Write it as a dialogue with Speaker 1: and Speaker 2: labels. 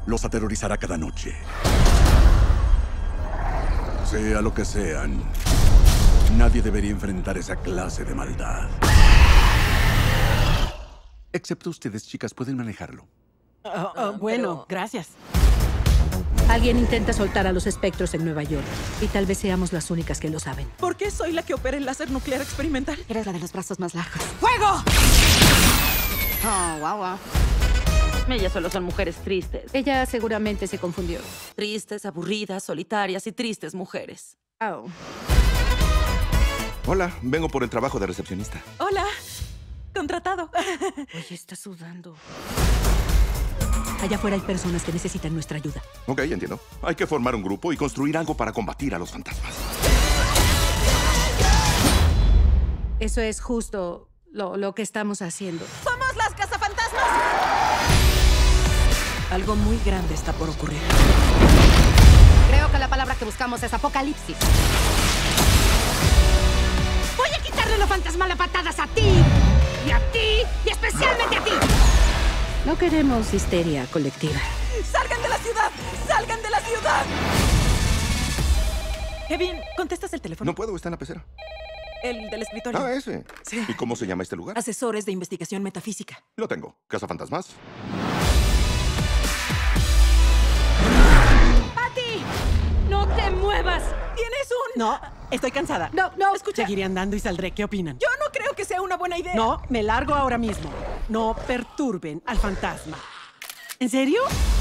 Speaker 1: los aterrorizará cada noche. Sea lo que sean, nadie debería enfrentar esa clase de maldad. Excepto ustedes, chicas, pueden manejarlo.
Speaker 2: Bueno, gracias.
Speaker 3: Alguien intenta soltar a los espectros en Nueva York. Y tal vez seamos las únicas que lo saben.
Speaker 2: ¿Por qué soy la que opera el láser nuclear experimental?
Speaker 3: Eres la de los brazos más largos.
Speaker 2: ¡Fuego!
Speaker 4: Oh, wow. Ellas solo son mujeres tristes.
Speaker 3: Ella seguramente se confundió.
Speaker 4: Tristes, aburridas, solitarias y tristes mujeres.
Speaker 3: Oh.
Speaker 5: Hola, vengo por el trabajo de recepcionista.
Speaker 2: Hola. Contratado.
Speaker 3: Oye, está sudando. Allá afuera hay personas que necesitan nuestra ayuda.
Speaker 5: Ok, entiendo. Hay que formar un grupo y construir algo para combatir a los fantasmas.
Speaker 3: Eso es justo lo que estamos haciendo.
Speaker 2: ¡Somos las cazafantasmas! Algo muy grande está por ocurrir.
Speaker 4: Creo que la palabra que buscamos es apocalipsis.
Speaker 3: ¡Voy a quitarle lo fantasmal a patadas a ti! ¡Y a ti! ¡Y especialmente a ti! No queremos histeria colectiva.
Speaker 2: ¡Salgan de la ciudad! ¡Salgan de la ciudad! Kevin, ¿contestas el teléfono?
Speaker 5: No puedo, está en la pecera.
Speaker 2: El del escritorio.
Speaker 5: Ah, ese.
Speaker 2: Sí.
Speaker 5: ¿Y cómo se llama este lugar?
Speaker 2: Asesores de investigación metafísica.
Speaker 5: Lo tengo. ¿Casa Fantasmas?
Speaker 3: ¡Patty! ¡No te muevas!
Speaker 2: ¿Tienes un...? No, estoy cansada.
Speaker 3: No.
Speaker 2: Escucha.
Speaker 6: Seguiré andando y saldré. ¿Qué opinan?
Speaker 2: Yo no creo que sea una buena idea.
Speaker 6: No, me largo ahora mismo. No perturben al fantasma. ¿En serio?